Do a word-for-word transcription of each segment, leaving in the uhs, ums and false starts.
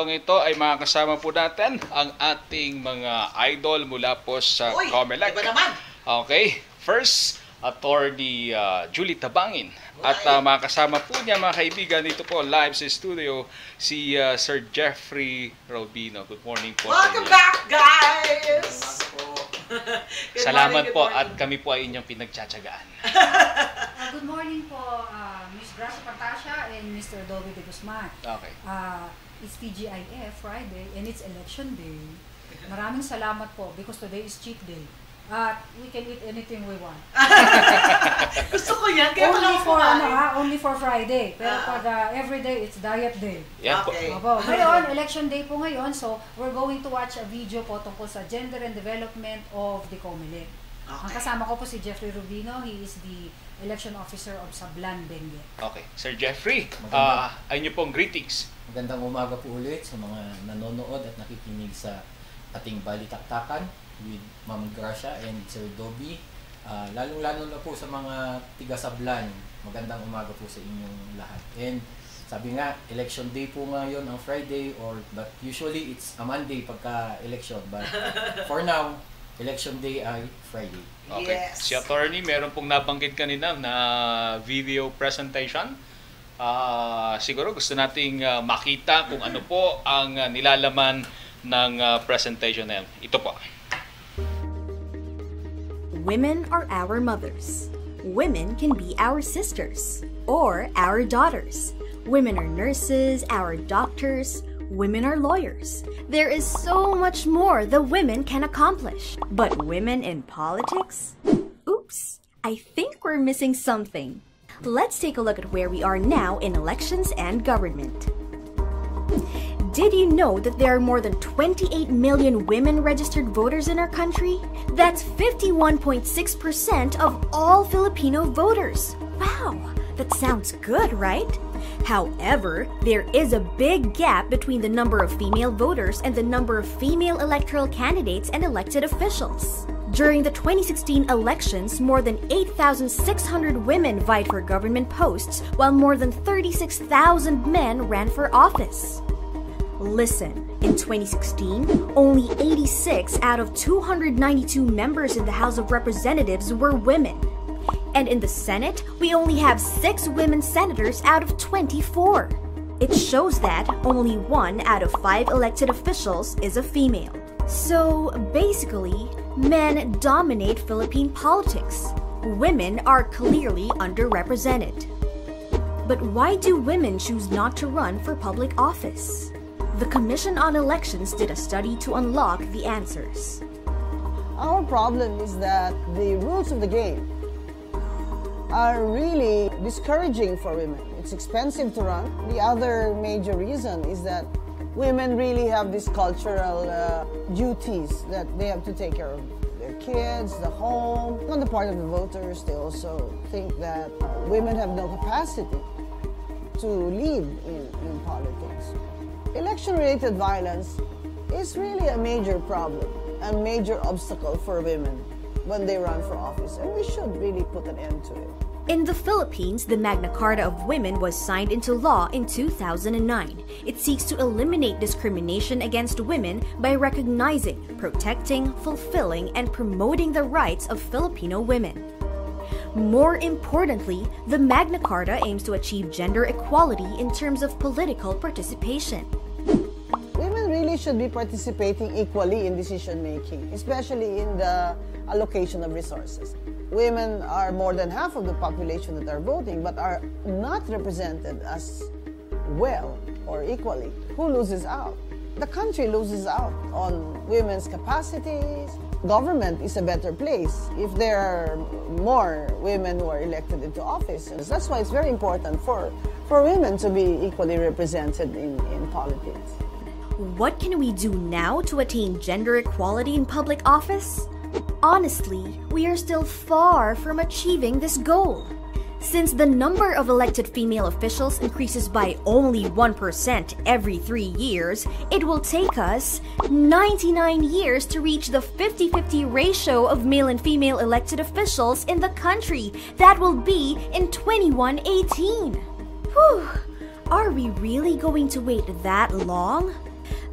arang ito ay makakasama po natin ang ating mga idol mula po sa Uy, Comelec. iba naman. Okay, first, Attorney uh, Julie Tabangin. At uh, makakasama po niya mga kaibigan dito po live sa studio si uh, Sir Jeffrey Robino. Good morning po. Welcome back, guys! Good Salamat morning, po good morning. at kami po ay inyong pinagtsatsagaan. Uh, good morning po, uh, Miss Gracia Pantasha and Mister Dolby de Guzman. Okay. Uh, it's T G I F Friday and it's election day. Maraming salamat po because today is cheat day. At uh, we can eat anything we want. Gusto ko yan. Kaya Only pala for, kumain. ano, ha? Only for Friday. Pero Ah. pag uh, every day, it's diet day. Yan po. Okay. Opo. Ngayon, election day po ngayon. So, we're going to watch a video po tungkol sa gender and development of the Comelec. Ang Okay. kasama ko po si Jeffrey Rubino. He is the election officer of Sablan, Benguet. Okay. Sir Jeffrey, uh, Maganda. ay niyo pong greetings. Magandang umaga po ulit sa mga nanonood at nakikinig sa ating balitaktakan with Ma'am Gracia and Sir Dobby. Uh, lalong-lalo na po sa mga tiga-Sablan, magandang umaga po sa inyong lahat. And sabi nga, election day po ngayon ang Friday, or but usually it's a Monday pagka-election. But for now, election day ay Friday. Okay. Yes. Si Attorney, meron pong nabanggit kanina na video presentation. Ah, siguro gusto nating ah, makita kung ano po ang ah, nilalaman ng ah, presentation na yan. Ito po. Women are our mothers. Women can be our sisters or our daughters. Women are nurses, our doctors. Women are lawyers. There is so much more that women can accomplish. But women in politics? Oops, I think we're missing something. Let's take a look at where we are now in elections and government. Did you know that there are more than twenty-eight million women registered voters in our country? That's fifty-one point six percent of all Filipino voters. Wow, that sounds good, right? However, there is a big gap between the number of female voters and the number of female electoral candidates and elected officials. During the twenty sixteen elections, more than eight thousand six hundred women vied for government posts, while more than thirty-six thousand men ran for office. Listen, in twenty sixteen, only eighty-six out of two hundred ninety-two members in the House of Representatives were women. And in the Senate, we only have six women senators out of twenty-four. It shows that only one out of five elected officials is a female. So basically, men dominate Philippine politics. Women are clearly underrepresented. But why do women choose not to run for public office? The Commission on Elections did a study to unlock the answers. Our problem is that the rules of the game are really discouraging for women. It's expensive to run. The other major reason is that women really have these cultural uh, duties that they have to take care of their kids, the home. On the part of the voters, they also think that uh, women have no capacity to lead in, in politics. Election-related violence is really a major problem, a major obstacle for women when they run for office, and we should really put an end to it. In the Philippines, the Magna Carta of Women was signed into law in two thousand nine. It seeks to eliminate discrimination against women by recognizing, protecting, fulfilling, and promoting the rights of Filipino women. More importantly, the Magna Carta aims to achieve gender equality in terms of political participation. Women really should be participating equally in decision-making, especially in the allocation of resources. Women are more than half of the population that are voting, but are not represented as well or equally. Who loses out? The country loses out on women's capacities. Government is a better place if there are more women who are elected into office. That's why it's very important for, for women to be equally represented in, in politics. What can we do now to attain gender equality in public office? Honestly, we are still far from achieving this goal. Since the number of elected female officials increases by only one percent every three years, it will take us ninety-nine years to reach the fifty fifty ratio of male and female elected officials in the country. That will be in twenty-one eighteen. Whew! Are we really going to wait that long?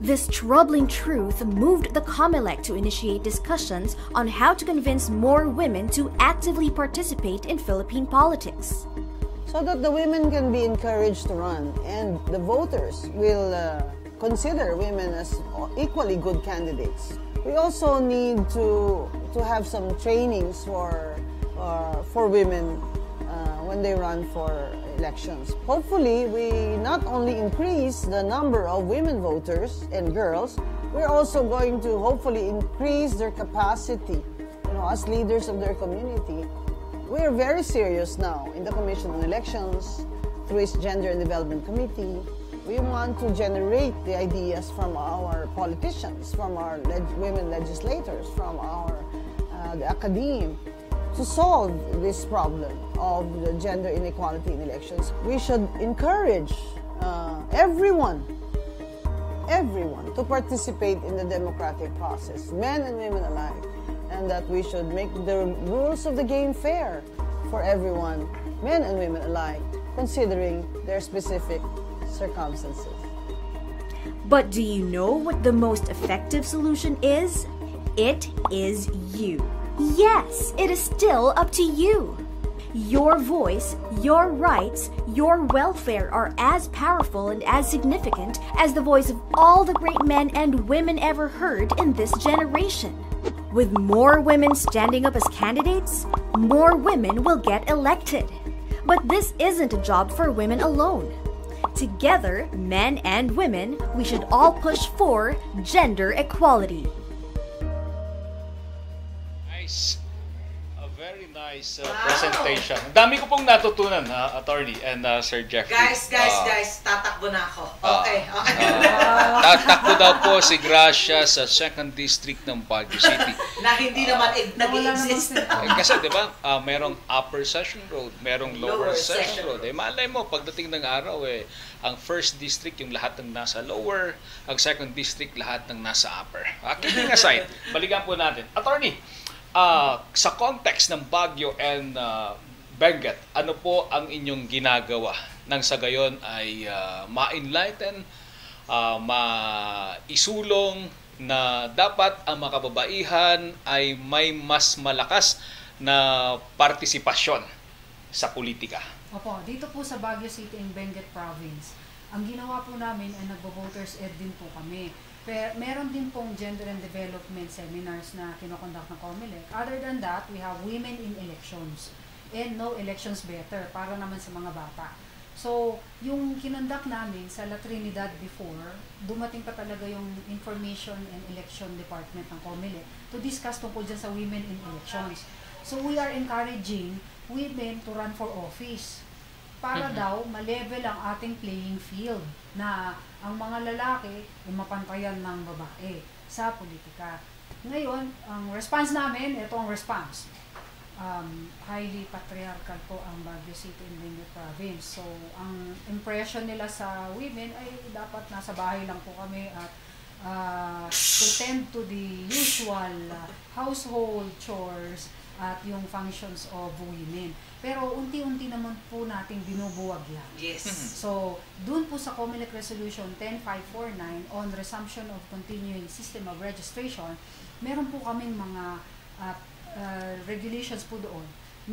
This troubling truth moved the COMELEC to initiate discussions on how to convince more women to actively participate in Philippine politics. So that the women can be encouraged to run and the voters will uh, consider women as equally good candidates. We also need to, to have some trainings for, uh, for women uh, when they run for elections. Hopefully, we not only increase the number of women voters and girls, we're also going to hopefully increase their capacity, you know, as leaders of their community. We're very serious now in the Commission on Elections, through its Gender and Development Committee. We want to generate the ideas from our politicians, from our leg women legislators, from our uh, the academe, to solve this problem of the gender inequality in elections. We should encourage uh, everyone, everyone to participate in the democratic process, men and women alike, and that we should make the rules of the game fair for everyone, men and women alike, considering their specific circumstances. But do you know what the most effective solution is? It is you. Yes, it is still up to you. Your voice, your rights, your welfare are as powerful and as significant as the voice of all the great men and women ever heard in this generation. With more women standing up as candidates, more women will get elected. But this isn't a job for women alone. Together, men and women, we should all push for gender equality. Nice. A very nice uh, wow. presentation. Ang dami ko pong natutunan, uh, Attorney and uh, Sir Jeffrey. Guys, guys, uh, guys, tatakbo na ako. Uh, okay, okay. Uh, tatakbo daw po si Gracia sa second District ng Baguio City. Na hindi uh, naman nag-exist. Eh, kasi di ba, uh, merong upper session road, merong lower, lower session, session road. Eh, malay mo, pagdating ng araw, eh, ang first district, yung lahat ng nasa lower, ang second district, lahat ng nasa upper. Uh, kidding aside, balikan po natin. Attorney, Uh, sa context ng Baguio and uh, Benguet, ano po ang inyong ginagawa nang sa gayon ay uh, ma-enlighten, uh, ma-isulong na dapat ang mga kababaihan ay may mas malakas na partisipasyon sa politika? Opo, dito po sa Baguio City and Benguet Province, ang ginawa po namin ay nagbo-voters ed din po kami. Pero meron din pong gender and development seminars na kinokonduct ng COMELEC. Other than that, we have women in elections. And no elections better, para naman sa mga bata. So, yung kinonduct namin sa La Trinidad before, dumating pa talaga yung Information and Election Department ng COMELEC to discuss tungkol dyan sa women in elections. So, we are encouraging women to run for office para mm-hmm. daw ma-level ang ating playing field na ang mga lalaki ay mapantayan ng babae sa politika. Ngayon, ang response namin, ito ang response. Um, highly patriarchal po ang Baguio City and Benguet Province. So, ang impression nila sa women ay dapat nasa bahay lang po kami at uh, to tend to the usual uh, household chores at yung functions of women. Pero unti-unti naman po nating binubuwag yan. Yes. So, dun po sa COMELEC Resolution ten five forty-nine on resumption of continuing system of registration, meron po kaming mga uh, uh, regulations po doon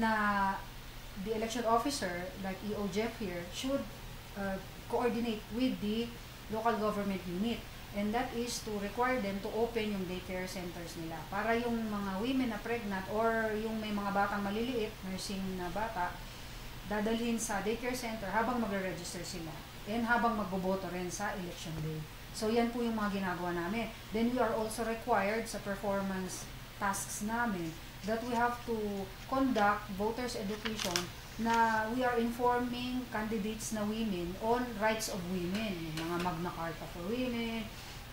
na the election officer, like E O Jeff here, should uh, coordinate with the local government unit. And that is to require them to open yung daycare centers nila. Para yung mga women na pregnant or yung may mga batang maliliit, nursing na bata, dadalhin sa daycare center habang magre-register sila. And habang magboboto rin sa election day. So yan po yung mga ginagawa namin. Then we are also required sa performance tasks namin that we have to conduct voters education na we are informing candidates na women on rights of women, yung mga Magna Carta for women,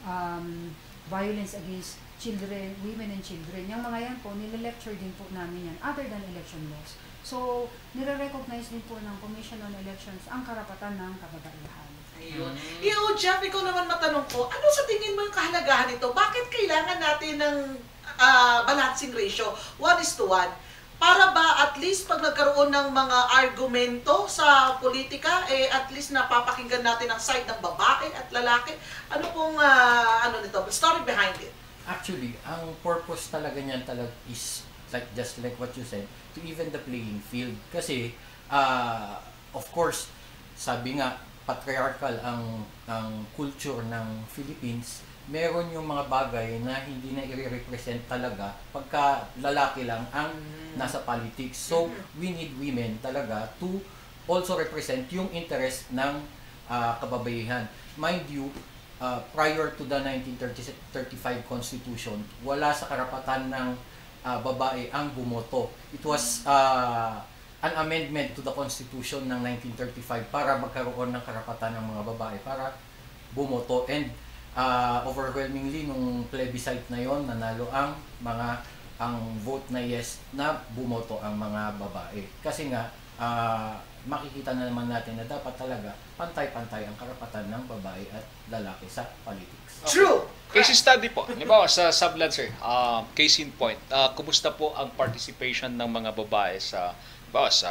um, violence against children, women and children. Yung mga yan po, nile-lecture din po namin yan, other than election laws. So, nire-recognize din po ng Commission on Elections ang karapatan ng kababaihan. Ayun. Mm-hmm. E O Jeff, ikaw naman matanong ko, ano sa tingin mo yung kahalagahan nito? Bakit kailangan natin ng uh, balancing ratio, one is to one? para ba at least pag nagkaroon ng mga argumento sa politika, eh at least napapakinggan natin ang side ng babae at lalaki? Ano pong, uh, ano nito, story behind it? Actually, ang purpose talaga niyan talaga is like just like what you said, to even the playing field. Kasi, uh, of course, sabi nga, patriarchal ang ang culture ng Philippines, meron yung mga bagay na hindi na i-represent talaga pagka lalaki lang ang nasa politics. So, we need women talaga to also represent yung interest ng uh, kababaihan. Mind you, uh, prior to the nineteen thirty-five Constitution, wala sa karapatan ng uh, babae ang bumoto. It was uh, an amendment to the Constitution ng nineteen thirty-five para magkaroon ng karapatan ng mga babae para bumoto. And uh, overwhelmingly, nung plebiscite na yon, nanalo ang mga ang vote na yes na bumoto ang mga babae. Kasi nga, uh, makikita na naman natin na dapat talaga pantay-pantay ang karapatan ng babae at lalaki sa politics. Okay. True! Case study po. Halimbawa sa Sablan, sir, uh, case in point, uh, kumusta po ang participation ng mga babae sa ba sa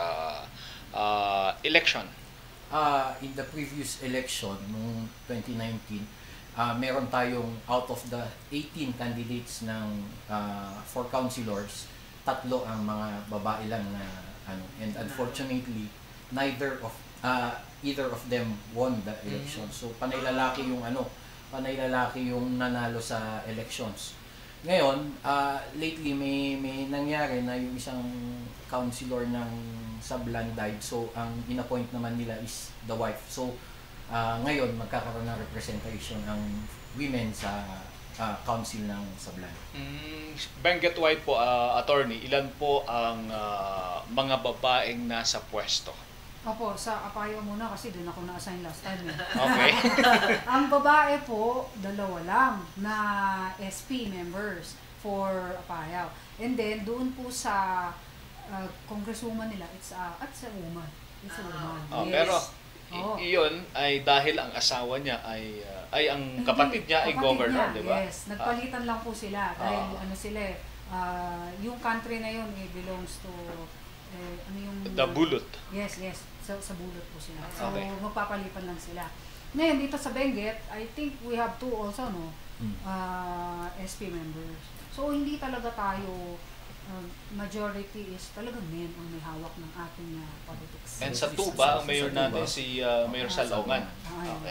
uh, election? Uh, in the previous election, noong twenty nineteen, uh, meron tayong out of the eighteen candidates ng uh, for councilors, tatlo ang mga babae lang na ano, and unfortunately, neither of uh, either of them won the election. So panay lalaki yung ano, panay lalaki yung nanalo sa elections. Ngayon, uh, lately may may nangyari na yung isang councilor ng Sablan died. So ang inappoint naman nila is the wife. So uh, ngayon magkakaroon ng representation ang women sa uh, council ng Sablan. Mm, Benguet White po, uh, attorney, ilan po ang uh, mga babaeng nasa pwesto? Opo, sa Apayao muna kasi doon ako na-assign last time. Eh. Okay. Ang babae po, dalawa lang na S P members for Apayao. And then, doon po sa uh, congresswoman nila, it's a, it's a woman. It's a woman. Oh, Yes. pero Oo. i- iyon ay dahil ang asawa niya ay uh, ay ang Hindi, kapatid niya ay kapatid governor, niya, di ba? Yes, nagpalitan lang po sila dahil Ah. ano sila eh, uh, yung country na yun eh, belongs to eh, ano yung The Bulot. Yes, yes, sa, sa bulot po sila. So Okay. magpapalitan lang sila. Ngayon dito sa Benguet, I think we have two also no, Hmm. uh, S P members. So hindi talaga tayo uh, majority is talaga men ang may hawak ng ating uh, politics. And sa Sa- Tuba, ang sa- mayor sa natin Tuba. si uh, Mayor Salongan. Ah, Okay.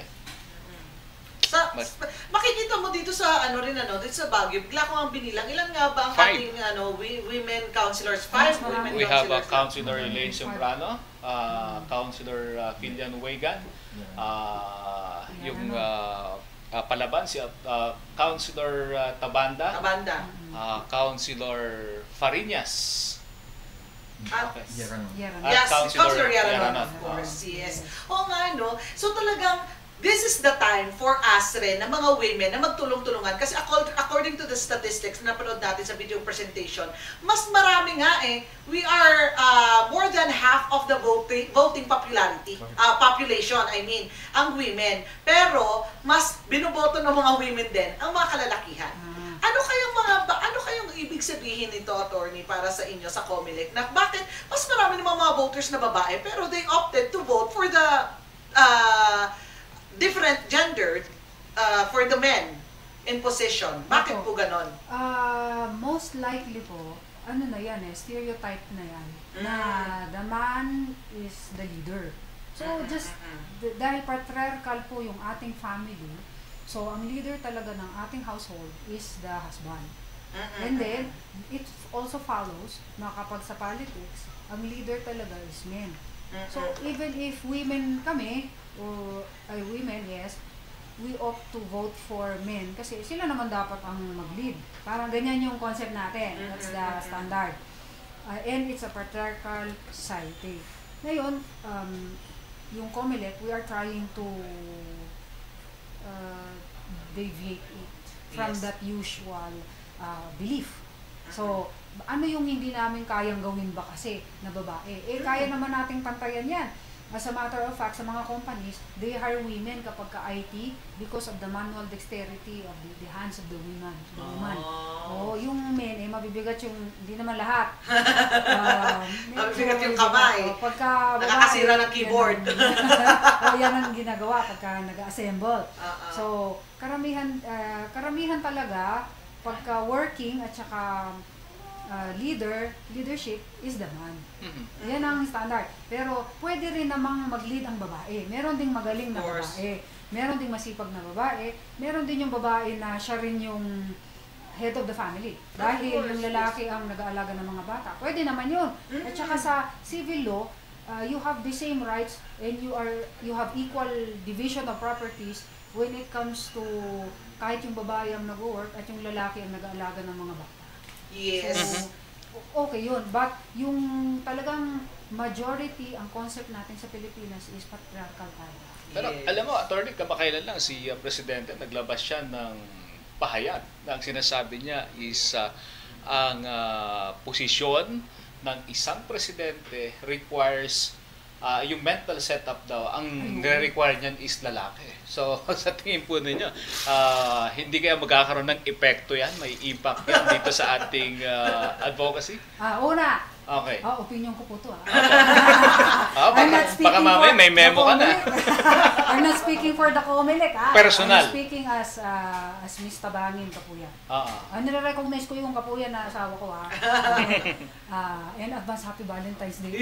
Sa, Mas- makikita mo dito sa ano rin ano, dito sa Baguio, bigla ko ang binilang. Ilan nga ba ang Five. ating ano, wi- women councilors? Five Mas women marami. We have a councilors. Councilor Five. Elaine Sembrano, uh, Councilor uh, Filian Wegan, Yeah. uh, Ayan, yung ano? uh, uh, palaban, si uh, Councilor uh, Tabanda, Kabanda. uh, Councilor Fariñas. At- Okay. Yaran. Yaran. At Yes, Councilor Councilor Yaranon, Yaranon. of course, yes. Oo nga, no? So talagang, this is the time for us rin, na mga women, na magtulong-tulungan. Kasi accord- according to the statistics na napanood natin sa video presentation, mas marami nga eh, we are uh, more than half of the voting voting popularity, uh, population, I mean, ang women. Pero, mas binoboto ng mga women din ang mga kalalakihan. Ah. Ano kayong mga ba- ano kayong ibig sabihin nito, attorney, para sa inyo sa COMELEC? Na bakit mas marami ng mga voters na babae pero they opted to vote for the uh, different gender uh, for the men in position? Bakit po Ako. ganon? Uh, most likely po, ano na yan eh, stereotype na yan, na the man is the leader. So just, d- dahil patriarchal po yung ating family, so ang leader talaga ng ating household is the husband. And then, it also follows na kapag sa politics, ang leader talaga is men. So even if women kami, o ay women, yes, we opt to vote for men kasi sila naman dapat ang mag-lead. Parang ganyan yung concept natin. That's the standard. Uh, and it's a patriarchal society. Ngayon, um, yung COMELEC, we are trying to uh, deviate it from Yes. that usual uh, belief. So, ano yung hindi namin kayang gawin ba kasi na babae? Eh, kaya naman nating pantayan yan. as a matter of fact, sa mga companies, they hire women kapag ka-I T because of the manual dexterity of the, the hands of the women. The woman. Oh. Oh, yung men, eh, mabibigat yung, hindi naman lahat. uh, Mabibigat yung kamay. Oh, pagka babae, Nakakasira ng keyboard. Yan ang, oh, yan ang ginagawa pagka nag-assemble. Uh-uh. So, karamihan, uh, karamihan talaga, pagka working at saka uh, leader, leadership is the man. Mhm. Yan ang standard. Pero pwede rin namang mag-lead ang babae. Meron ding magaling na Of course. babae. Meron ding masipag na babae. Meron din yung babae na siya rin yung head of the family. Dahil course, yung lalaki ang nag-aalaga ng mga bata. Pwede naman yun. At saka sa civil law, uh, you have the same rights and you are you have equal division of properties when it comes to kahit yung babae ang nag-work at yung lalaki ang nag-aalaga ng mga bata. Yes. So, okay yun. But yung talagang majority, ang concept natin sa Pilipinas is patriarchal tayo. Pero Yes. alam mo, attorney, kamakailan lang si uh, Presidente, naglabas siya ng pahayag na ang sinasabi niya is uh, ang uh, posisyon ng isang presidente requires uh, yung mental setup daw, ang nire-require niyan is lalaki. So, sa tingin po ninyo, uh, hindi kaya magkakaroon ng epekto yan, may impact yan dito sa ating uh, advocacy? Ah, una, Okay. ah, opinion ko po to ah. Ah, I'm baka, not speaking baka mamaya for may the memo ka na. Comelec. I'm not speaking for the Comelec ah. Personal. I'm speaking as uh, as Miss Tabangin Kapuya. Oo. Ah, nire-recognize ko yung Kapuya na asawa ko ah. Ah, and advance happy Valentine's Day.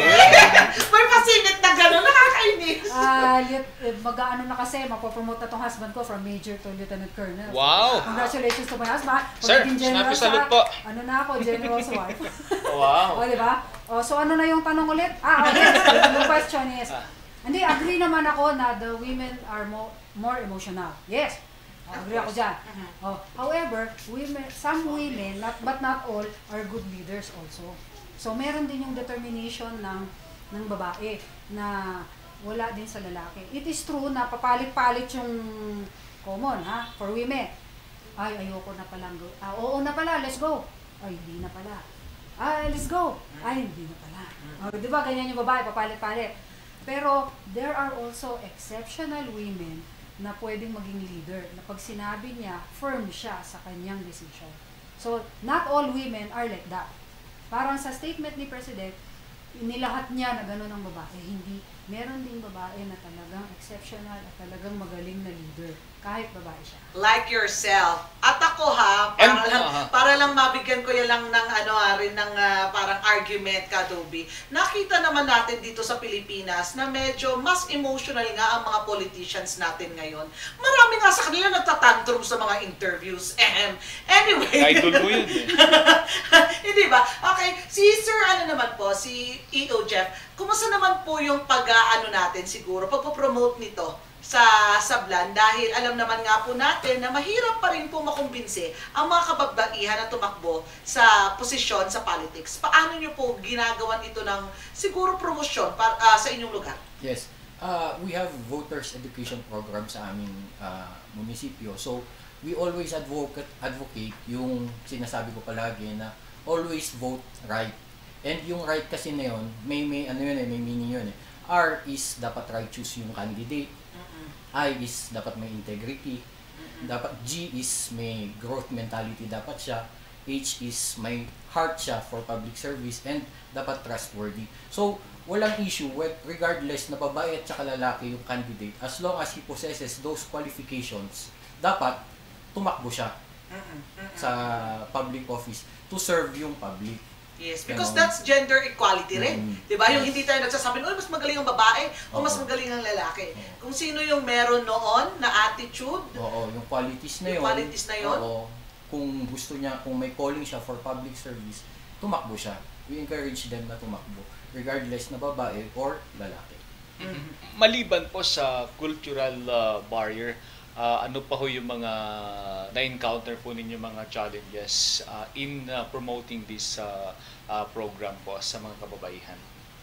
May pasingit na gano'n, nakakainis. Ah, lit- eh, mag-ano na kasi, mapopromote na tong husband ko from Major to Lieutenant Colonel. Wow. Congratulations to my husband. Pag Sir, naging general snappy siya, salute po. Ano na ako, general's wife. Wow. O, di ba? O, so ano na yung tanong ulit? Ah, okay. The question is, Ah. hindi, agree naman ako na the women are mo, more emotional. Yes. O, agree ako dyan. O, however, women, some women, not, but not all, are good leaders also. So, meron din yung determination ng, ng babae na wala din sa lalaki. It is true na papalit-palit yung common, ha, for women. Ay, ayoko na palang go. Ah, oo na pala, let's go. Ay, hindi na pala. Ay, let's go. Ay, hindi na pala. Oh, di ba, ganyan yung babae, papalit-palit. Pero, there are also exceptional women na pwedeng maging leader, na pag sinabi niya, firm siya sa kanyang decision. So, not all women are like that. Parang sa statement ni President, inilahat niya na gano'n ang babae. Hindi. Meron ding babae na talagang exceptional at talagang magaling na leader, kahit babae siya. Like yourself. At ako ha, para, And, lang, uh-huh. para lang mabigyan ko yan lang ng ano ha, rin ng ah, parang argument ka, Dobby. Nakita naman natin dito sa Pilipinas na medyo mas emotional nga ang mga politicians natin ngayon. Marami nga sa kanila nagtatantrum sa mga interviews. Ehem. Anyway. Idol mo yun eh. Hindi ba? Okay, si Sir ano naman po, si E O Jeff, kumusta naman po yung pag-ano natin siguro, pagpo-promote nito sa Sablan dahil alam naman nga po natin na mahirap pa rin po makumbinsi ang mga kababaihan na tumakbo sa posisyon sa politics. Paano nyo po ginagawan ito ng siguro promosyon para, ah, sa inyong lugar? Yes. Uh, we have voters education program sa aming uh, munisipyo. So, we always advocate, advocate yung sinasabi ko palagi na always vote right. And yung right kasi na yun, may, may, ano yun eh, may meaning yun eh. R is dapat right choose yung candidate. I is dapat may integrity. Dapat G is may growth mentality dapat siya. H is may heart siya for public service and dapat trustworthy. So, walang issue with regardless na babae at saka lalaki yung candidate as long as he possesses those qualifications, dapat tumakbo siya sa public office to serve yung public. Yes, because Ganon. that's gender equality rin. Mm. 'Di ba? Yung hindi tayo nagsasabi, "Oy, mas magaling ang babae o mas Oo. magaling ang lalaki." Oo. Kung sino yung meron noon na attitude, Oo, yung qualities na Yung yun. qualities na yun? Oo. Kung gusto niya, kung may calling siya for public service, tumakbo siya. We encourage them na tumakbo, regardless na babae or lalaki. Maliban po sa cultural uh, barrier, uh, ano pa ho yung mga na-encounter po ninyo mga challenges uh, in uh, promoting this uh, uh, program po sa mga kababaihan?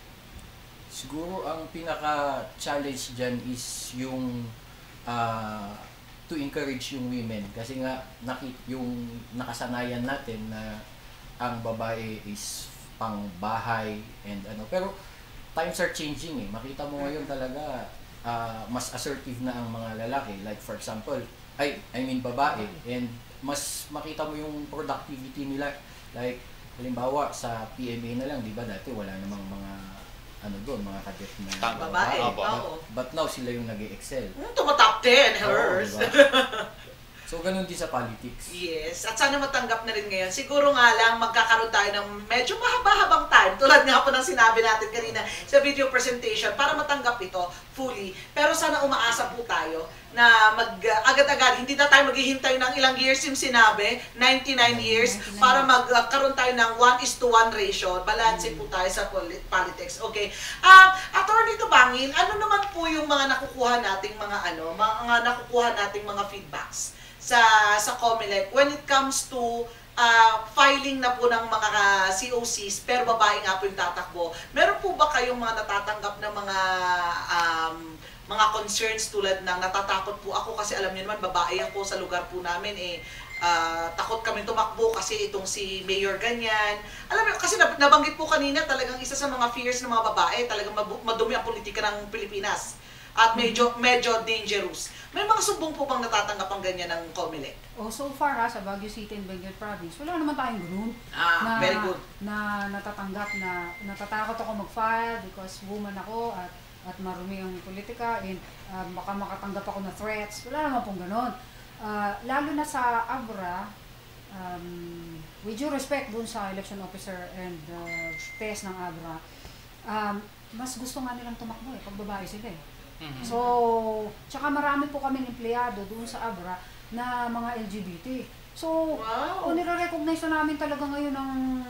Siguro ang pinaka-challenge dyan is yung ah, to encourage yung women. Kasi nga, naki, yung nakasanayan natin na ang babae is pang bahay and ano. Pero times are changing eh. Makita mo ngayon talaga uh, mas assertive na ang mga lalaki. Like for example, ay, I mean babae. And mas makita mo yung productivity nila. Like, halimbawa sa P M A na lang, di ba dati wala namang mga ano doon, mga kadet na Tama. Babae. Opo. But, Oo. but now sila yung nag-excel. Hmm, tumatop ten, hers. Oo, diba? So, ganun din sa politics. Yes, at sana matanggap na rin ngayon. Siguro nga lang magkakaroon tayo ng medyo mahaba-habang time, tulad nga po ng sinabi natin kanina sa video presentation, para matanggap ito fully. Pero sana umaasa po tayo na mag uh, agad-agad, hindi na tayo maghihintay ng ilang years yung sinabi, ninety-nine years, para magkaroon tayo ng one is to one ratio. Balanse po tayo sa polit politics. Okay. Uh, Attorney Tubangin, ano naman po yung mga nakukuha nating mga ano, mga nakukuha nating mga feedbacks sa sa COMELEC when it comes to uh, filing na po ng mga C O Cs pero babae nga po yung tatakbo. Meron po ba kayong mga natatanggap na mga um, mga concerns tulad ng natatakot po ako kasi alam niyo naman babae ako sa lugar po namin eh uh, takot kami tumakbo kasi itong si Mayor ganyan. Alam niyo kasi nabanggit po kanina talagang isa sa mga fears ng mga babae talagang madumi ang politika ng Pilipinas. At medyo medyo dangerous. May mga sumbong po bang natatanggap ang ganyan ng COMELEC? Oh, so far ha, sa Baguio City and Benguet Province, wala naman tayong ganun. Ah, na, very good. Na natatanggap na natatakot ako mag-file because woman ako at at marumi ang politika and uh, baka makatanggap ako na threats. Wala naman pong ganun. Uh, lalo na sa Abra, um, with due respect dun sa election officer and uh, test ng Abra, um, mas gusto nga nilang tumakbo eh, pag babae sila eh. Mhm. So, tsaka marami po kaming empleyado doon sa Abra na mga L G B T. So, Wow. o nire-recognize na namin talaga ngayon ang,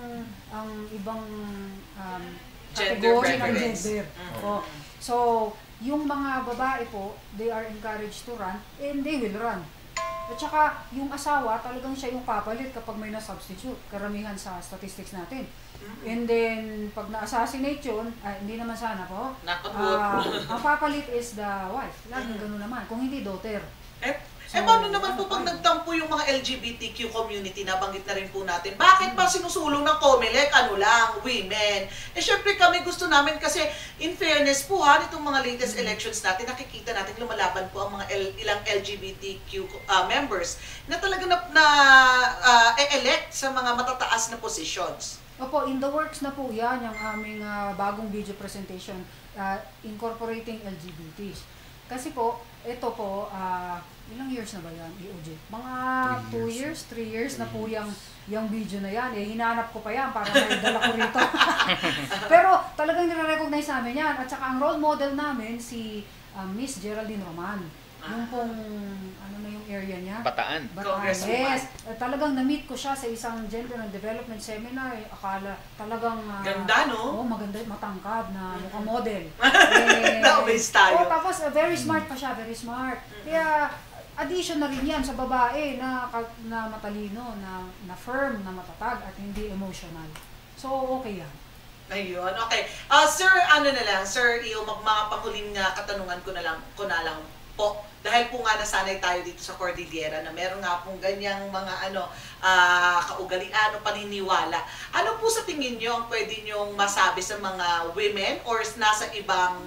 ang ibang um, Gender category ng preference. gender. Mhm. O, so, yung mga babae po, they are encouraged to run and they will run. At saka, yung asawa, talagang siya yung papalit kapag may na-substitute. Karamihan sa statistics natin. And then, pag na-assassinate yun, ay, hindi naman sana po, Knock on wood. ah, ang papalit is the wife. Laging gano'n naman. Kung hindi, daughter. Eh, So, eh paano naman po pag ano? nagtampo yung mga L G B T Q community, nabanggit na rin po natin, bakit ba sinusulong ng COMELEC, ano lang, women? Eh syempre kami gusto namin kasi in fairness po ha, nitong mga latest elections natin, nakikita natin lumalaban po ang mga L, ilang L G B T Q uh, members na talaga na, na uh, e-elect sa mga matataas na positions. Opo, in the works na po yan, yung aming ah, bagong video presentation ah, incorporating L G B Ts. Kasi po, ito po, ah, ilang years na ba yan, E O J? Mga two years, three years na po yung, yung video na yan. Eh, hinanap ko pa yan para may dala ko rito. Pero talagang nire-recognize namin yan. At saka ang role model namin, si ah, Miss Geraldine Roman. Yung pong, ano na yung area niya? Bataan. Bataan, Congresswoman. yes. Uh, talagang na-meet ko siya sa isang gender and development seminar. Eh, akala talagang... ah, Ganda, no? Oo, maganda, matangkad na mukhang model. eh, Na-amaze tayo. Oh, tapos uh, very smart pa siya, very smart. Kaya addition na rin yan sa babae na, ka- na matalino, na, na firm, na matatag, at hindi emotional. So, okay yan. Ayun, okay. Ah, sir, ano na lang, Sir Iyo, mag mga panghuling uh, katanungan ko na lang, ko na lang po. Dahil po nga nasanay tayo dito sa Cordillera na meron nga pong ganyang mga ano, ah, kaugalian o paniniwala. Ano po sa tingin nyo ang pwede nyong masabi sa mga women or nasa ibang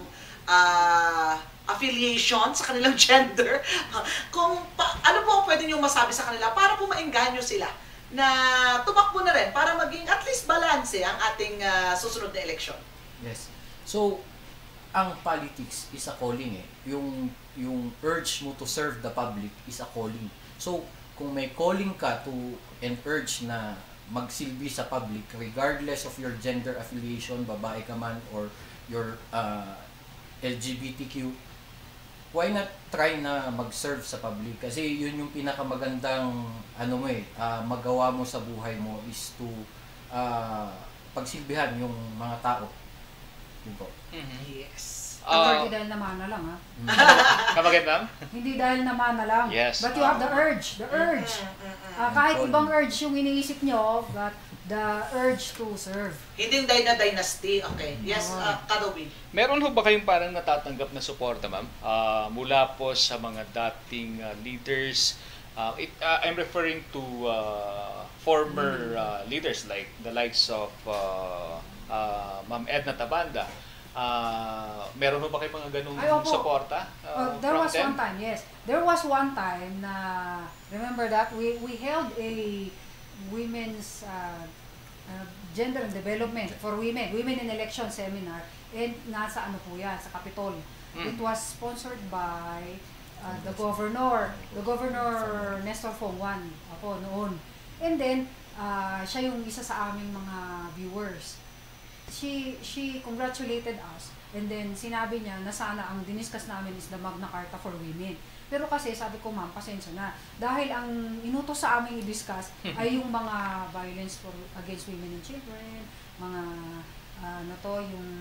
ah, affiliation sa kanilang gender? Kung pa, ano po ang pwede nyong masabi sa kanila para po maengganyo sila na tumakbo na rin para maging at least balance ang ating ah, susunod na eleksyon? Yes. So, ang politics is a calling eh. Yung yung urge mo to serve the public is a calling. So, kung may calling ka to and urge na magsilbi sa public regardless of your gender affiliation, babae ka man or your uh, L G B T Q, why not try na mag-serve sa public? Kasi yun yung pinakamagandang ano mo eh, uh, magawa mo sa buhay mo is to uh, pagsilbihan yung mga tao. Yun po. Mhm. Yes. Ah, Hindi dahil naman na lang, ha? Kamagin ma'am? Hindi dahil naman na lang. Yes. But you have the urge. The urge. Ah, kahit ibang urge yung iniisip nyo, but the urge to serve. Hindi yung Dyna Dynasty. Okay. Yes, uh, Kadobin. Meron ho ba kayong parang natatanggap na suporta, ma'am? Ah, mula po sa mga dating ah, leaders. Ah, it, ah, I'm referring to ah, former ah, leaders like the likes of ah, ah, Ma'am Edna Tabanda. Uh, meron mo ba kayo mga ganung Ay, opo. suporta? Uh, Uh, there from was them? one time, yes. There was one time na, remember that, we we held a women's uh, uh, gender and development for women, women in election seminar, and nasa ano po yan, sa Capitol. Mm. It was sponsored by uh, the governor, the governor Nestor Fongwan, ako noon. And then, uh, siya yung isa sa aming mga viewers. She she congratulated us, and then sinabi niya na sana ang diniscuss namin is the Magna Carta for women. Pero kasi sabi ko, ma'am, pasensya na. Dahil ang inutos sa aming i-discuss ay yung mga violence for against women and children, mga uh, ano to, yung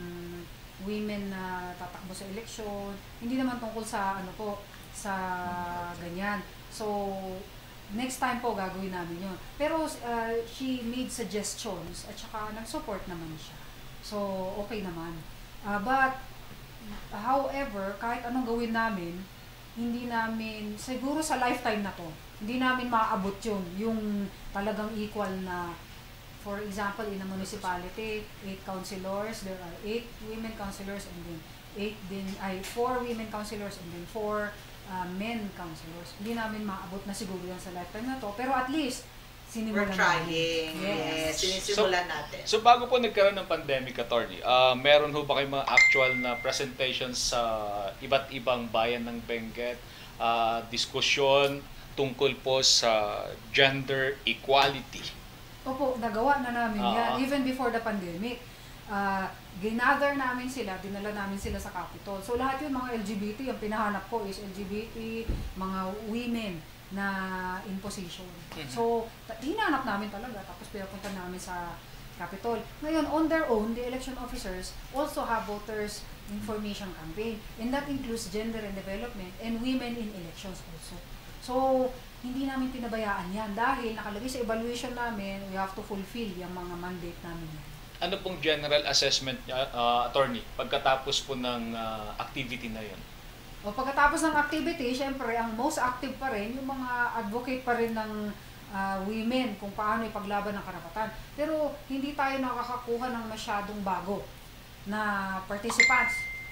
women na tatakbo sa eleksyon. Hindi naman tungkol sa ano po, sa ganyan. So, next time po gagawin namin yun. Pero uh, she made suggestions at saka nag-support naman siya. So, okay naman. Uh, but, however, kahit anong gawin namin, hindi namin, siguro sa lifetime na to, hindi namin maaabot yun, yung talagang equal na, for example, in a municipality, eight councilors, there are eight women councilors, and then eight din, ay, four women councilors, and then four uh, men councilors. Hindi namin maaabot na siguro yan sa lifetime na to, pero at least, sinimulan We're trying. natin. Yes, sinisimulan natin. So bago po nagkaroon ng pandemic, attorney, uh, meron ho ba kayong mga actual na presentations sa iba't ibang bayan ng Benguet, uh, diskusyon tungkol po sa gender equality? Opo, nagawa na namin Ah. yan, even before the pandemic. Uh, ginather namin sila, dinala namin sila sa Capitol. So lahat yung mga L G B T, ang pinahanap ko is L G B T, mga women na in position. Mhm. So, hinanap namin talaga, tapos pinapunta namin sa Capitol. Ngayon, on their own, the election officers also have voters information campaign, and that includes gender and development and women in elections also. So, hindi namin pinabayaan yan dahil nakalagay sa evaluation namin, we have to fulfill yung mga mandate namin yan. Ano pong general assessment niya, uh, attorney, pagkatapos po ng uh, activity na yun? O pagkatapos ng activity, syempre, ang most active pa rin, yung mga advocate pa rin ng uh, women kung paano ipaglaban ng karapatan. Pero hindi tayo nakakakuha ng masyadong bago na participants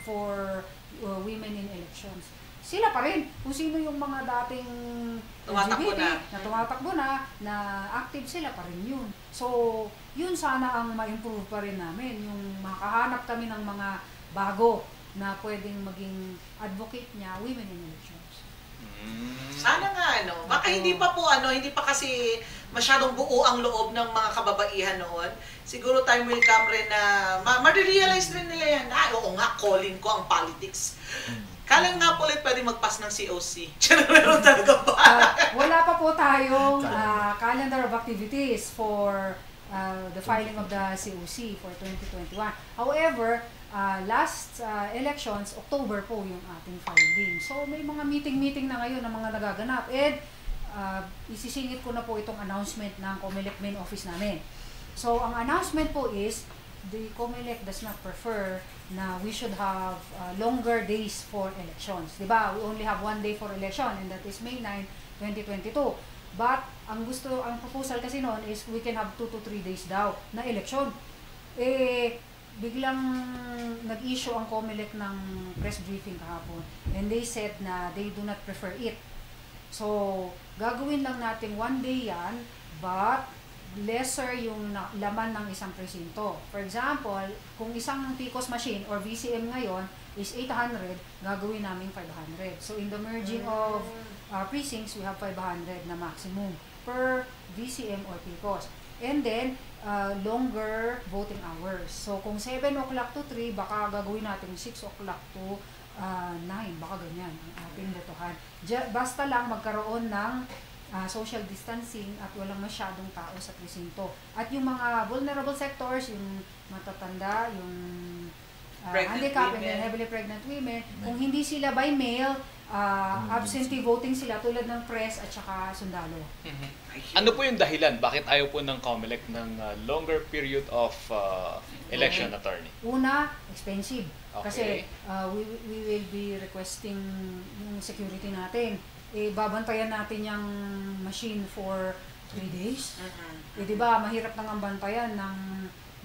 for uh, women in elections. Sila pa rin, kung sino yung mga dating Tumatakbo L G B T, na. na tumatakbo na, na active sila pa rin yun. So, yun sana ang ma-improve pa rin namin, yung makahanap kami ng mga bago na pwedeng maging advocate niya, women in elections. Mm. Sana nga, ano. Baka hindi pa po, ano, hindi pa kasi masyadong buo ang loob ng mga kababaihan noon. Siguro time will come rin na ma- ma-realize rin nila yan. Ah, oo nga, calling ko ang politics. Kala nga po ulit pwede mag-pass ng C O C. Meron talaga ba? Uh, wala pa po tayong uh, calendar of activities for uh, the filing of the C O C for twenty twenty-one. However, uh, last uh, elections, October po yung ating filing. So may mga meeting-meeting na ngayon ng mga nagaganap. And uh, isisingit ko na po itong announcement ng COMELEC main office namin. So ang announcement po is, the COMELEC does not prefer na we should have uh, longer days for elections. Diba? We only have one day for election, and that is May ninth, twenty twenty-two. But ang gusto, ang proposal kasi noon is we can have two to three days daw na election. Eh, biglang nag-issue ang COMELEC ng press briefing kahapon, and they said na they do not prefer it. So, gagawin lang natin one day yan, but lesser yung na, laman ng isang presinto. For example, kung isang PICOS machine or V C M ngayon is eight hundred, gagawin namin five hundred. So in the merging of uh, precincts, we have five hundred na maximum per V C M or PICOS. And then, uh, longer voting hours. So kung seven o'clock to three, baka gagawin natin six o'clock to uh, nine. Baka ganyan ang ating botohan. Basta lang magkaroon ng Uh, social distancing at walang masyadong tao sa presinto. At yung mga vulnerable sectors, yung matatanda, yung uh, handicap, and then heavily pregnant women, kung hindi sila by mail, uh, absentee voting sila tulad ng press at saka sundalo. Mm-hmm. Ano po yung dahilan? Bakit ayaw po ng COMELEC ng uh, longer period of uh, election, okay. Attorney? Una, expensive. Okay. Kasi uh, we, we will be requesting yung security natin. Eh, babantayan natin yung machine for three days. Mm-hmm. Eh, di ba, mahirap nang ang bantayan ng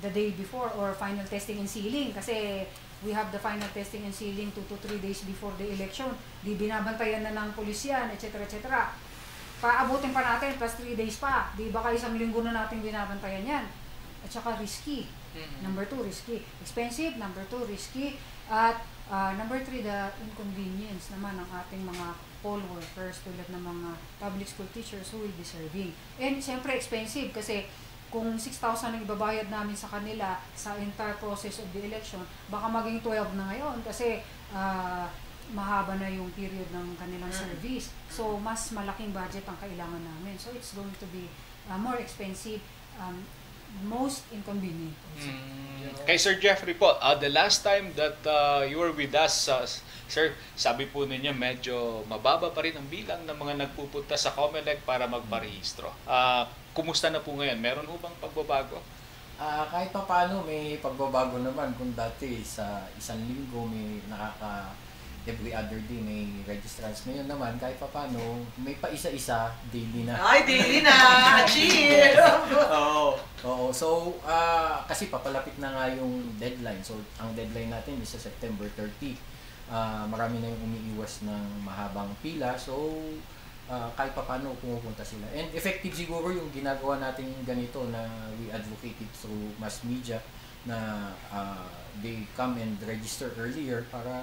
the day before or final testing and sealing kasi we have the final testing and sealing two to three days before the election. Di binabantayan na ng pulis yan, et cetera, et cetera. Paabutin pa natin, plus three days pa. Di baka isang linggo na natin binabantayan yan. At saka risky. Number two, risky. Expensive. Number two, risky. At uh, number three, the inconvenience naman ng ating mga poll workers tulad ng mga public school teachers who will be serving. And siyempre expensive kasi kung six thousand ang ibabayad namin sa kanila sa entire process of the election, baka maging twelve na ngayon kasi uh, mahaba na yung period ng kanilang service. So, mas malaking budget ang kailangan namin. So, it's going to be uh, more expensive, um, most inconvenient. Mm. Kay Sir Jeffrey po, uh, the last time that uh, you were with us, uh, Sir, sabi po ninyo medyo mababa pa rin ang bilang ng mga nagpupunta sa COMELEC para magparehistro. Uh, kumusta na po ngayon? Meron ho bang pagbabago? Uh, kahit pa paano may pagbabago naman kung dati sa isang linggo may nakaka every other day may registrants. Ngayon naman kahit pa paano may pa isa-isa daily na. Ay, daily na! Cheers! Oo. Oo. So, uh, kasi papalapit na nga yung deadline. So, ang deadline natin is sa September thirtieth. Uh, marami na yung umiiwas ng mahabang pila. So, uh, kahit pa paano pumupunta sila. And effective siguro yung ginagawa natin ganito na we advocate it through mass media na uh, they come and register earlier para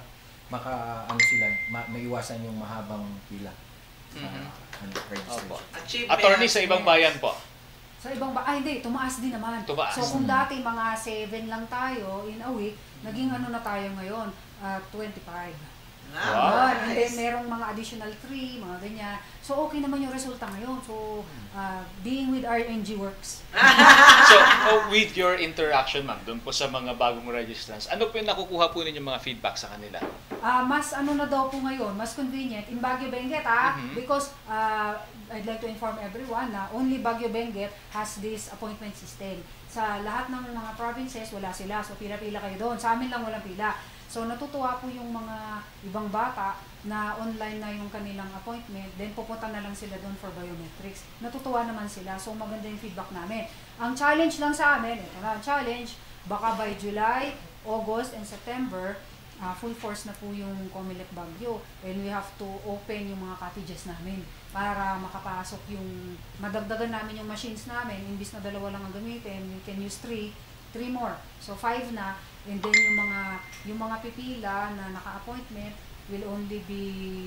maka ano sila, ma maiwasan yung mahabang pila sa Mm-hmm. ano, registration. Achievement. Attorney sa ibang bayan po. Sa ibang ba, ay hindi, tumaas din naman. Tumaas. So kung dati mga seven lang tayo in a week, naging ano na tayo ngayon, uh, twenty-five. Ah, Wow. Yun. And then nice. merong mga additional three, mga ganyan. So okay naman yung resulta ngayon. So uh, being with R N G works. So, oh, with your interaction, ma'am, doon po sa mga bagong registrants, ano po yung nakukuha po ninyo mga feedback sa kanila? Ah, mas ano na daw po ngayon, mas convenient in Baguio Benguet ah, Mhm. because uh, I'd like to inform everyone na only Baguio Benguet has this appointment system. Sa lahat ng mga provinces, wala sila. So pila-pila kayo doon. Sa amin lang walang pila. So natutuwa po yung mga ibang bata na online na yung kanilang appointment, then pupunta na lang sila doon for biometrics. Natutuwa naman sila. So maganda yung feedback namin. Ang challenge lang sa amin, ito na ang challenge, baka by July, August, and September, Uh, full force na po yung COMELEC Baguio and we have to open yung mga cottages namin para makapasok yung madagdagan namin yung machines namin. Imbis na dalawa lang ang gamitin, we can use three, three more. So five na, and then yung mga yung mga pipila na naka-appointment will only be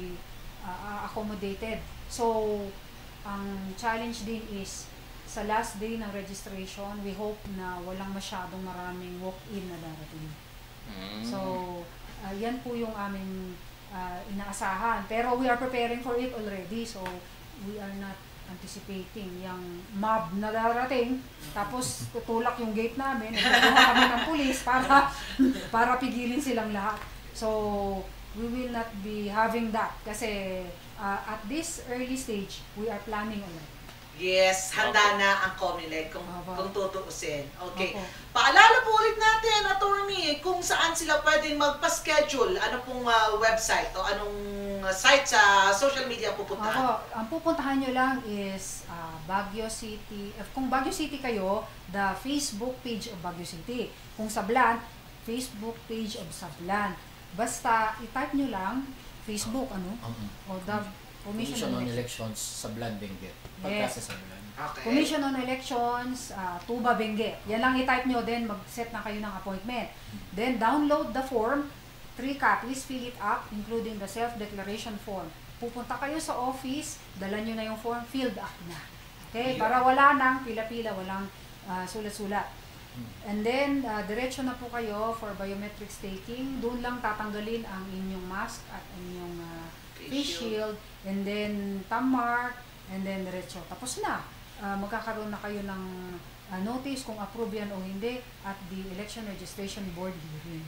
uh, accommodated. So ang challenge din is sa last day ng registration, we hope na walang masyadong maraming walk-in na darating. Mm. So, uh, yan po yung aming uh, inaasahan. Pero we are preparing for it already. So, we are not anticipating yung mob na darating. Tapos, tutulak yung gate namin. At kukuha kami ng pulis para, para pigilin silang lahat. So, we will not be having that. Kasi, uh, at this early stage, we are planning already. Yes, handa na ang COMELEC kung, Opo. kung tutuusin. Okay. Opo. Paalala po ulit natin, attorney, kung saan sila pwedeng magpa-schedule. Ano pong uh, website o anong uh, site sa social media pupuntahan? Ako, ang pupuntahan nyo lang is uh, Baguio City. If kung Baguio City kayo, the Facebook page of Baguio City. Kung Sablan, Facebook page of Sablan. Basta i-type nyo lang Facebook, ano? Uh-huh. O the Commission, Commission on on Elections sa Sablan Benguet. Yes. Pagka sa Sablan. Okay. Commission on Elections, uh, Tuba Benguet. Yan lang i-type nyo, then mag-set na kayo ng appointment. Then download the form, three copies, fill it up, including the self-declaration form. Pupunta kayo sa office, dala nyo na yung form, filled up na. Okay? Para wala nang pila-pila, walang uh, sulat-sulat. And then, uh, diretso na po kayo for biometrics taking. Doon lang tatanggalin ang inyong mask at inyong uh, face shield, and then thumb mark, and then diretso. Tapos na. Uh, magkakaroon na kayo ng uh, notice kung approve yan o hindi at the Election Registration Board hearing.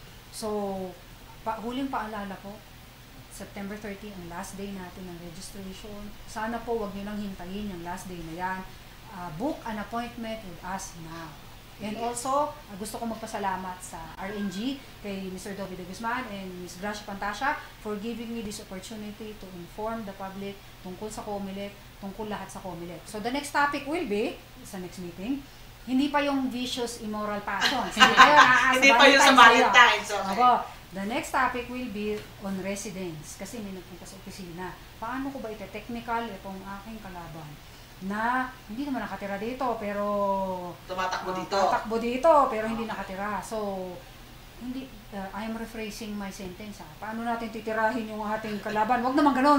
So, pa, huling paalala po, September thirtieth ang last day natin ng registration. Sana po wag nyo nang hintayin yung last day na yan. Uh, book an appointment with us now. And also, uh, gusto ko magpasalamat sa R N G, kay Mister Dobby de Guzman and Miz Gracia Pantasha for giving me this opportunity to inform the public tungkol sa COMELEC, tungkol lahat sa COMELEC. So the next topic will be, sa next meeting, Hindi pa yung vicious immoral passions. Hindi pa yun. Ah, Hindi pa yun sa Valentine's. Okay. Opo. The next topic will be on residence. Kasi may nagpunta sa opisina. Paano ko ba ite-technical itong aking kalaban? Na hindi naman nakatira dito, pero Tumatakbo uh, dito. tatakbo dito, pero hindi nakatira. So, hindi, uh, I am rephrasing my sentence. Ha? Paano natin titirahin yung ating kalaban? Huwag naman ganun.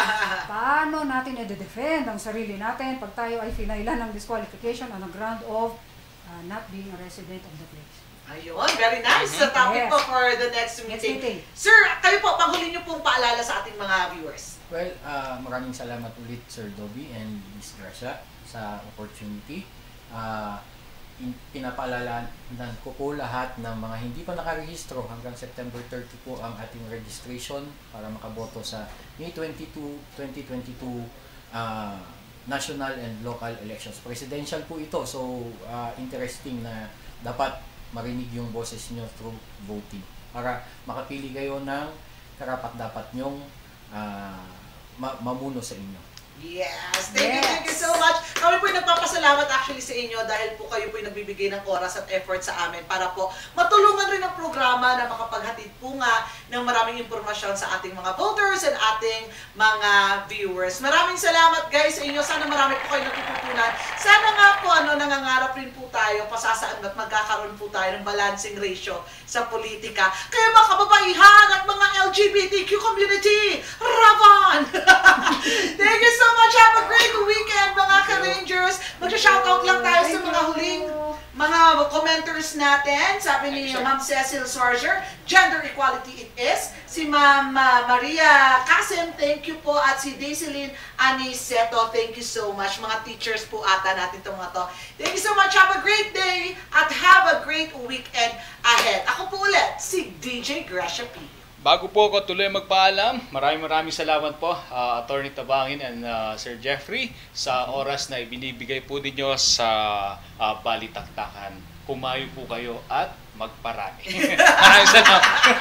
Paano natin i-defend ang sarili natin pag tayo ay finailan ng disqualification on the ground of uh, not being a resident of the place? Ayun, very nice. Sa topic Yes. po for the next Next meeting. meeting. Sir, kayo po, panghuli niyo pong paalala sa ating mga viewers. Well, uh, maraming salamat ulit Sir Dobby and Miss Gracia sa opportunity. Uh, in, pinapaalala ko po lahat ng mga hindi pa nakarehistro hanggang September thirty po ang ating registration para makaboto sa May twenty-second, twenty twenty-two uh, national and local elections. Presidential po ito, so uh, interesting na dapat marinig yung boses nyo through voting para makapili kayo ng karapat-dapat nyong uh, ma mamuno sa inyo. Yes! Thank you, Yes. thank you so much. Kami po nagpapasalamat actually sa inyo dahil po kayo po nagbibigay ng oras at effort sa amin para po matulungan rin ang programa na makapaghatid po nga ng maraming impormasyon sa ating mga voters and ating mga viewers. Maraming salamat guys sa inyo. Sana marami po kayo natututunan. Sana nga po ano, nangangarap rin po tayo pasasaan at magkakaroon po tayo ng balancing ratio sa politika. Kaya mga kababaihan at mga L G B T Q community, Ravan! Thank you so much. Have a great weekend, mga ka-Rangers. Magsha-shoutout lang tayo sa mga huling mga commenters natin. Sabi ni Ma'am Cecil Swarger, gender equality it is. Si Ma'am uh, Maria Kasim, thank you po. At si Daisilyn Aniceto, thank you so much. Mga teachers po ata natin itong mga to. Thank you so much. Have a great day at have a great weekend ahead. Ako po ulit, si D J Gracia P. Bago po ako tuloy magpaalam, maraming maraming salamat po uh, Attorney Tabangin and uh, Sir Jeffrey sa oras na ibinibigay po ninyo sa uh, Balitaktakan. Kumayo po kayo at magparami. Maraming salamat.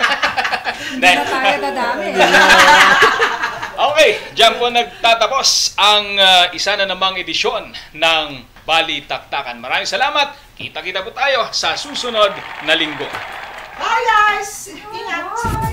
Hindi na tayo dadami. Okay, dyan po nagtatapos ang uh, isa na namang edisyon ng Balitaktakan. Maraming salamat. Kita-kita po tayo sa susunod na linggo. Bye guys! Ingat!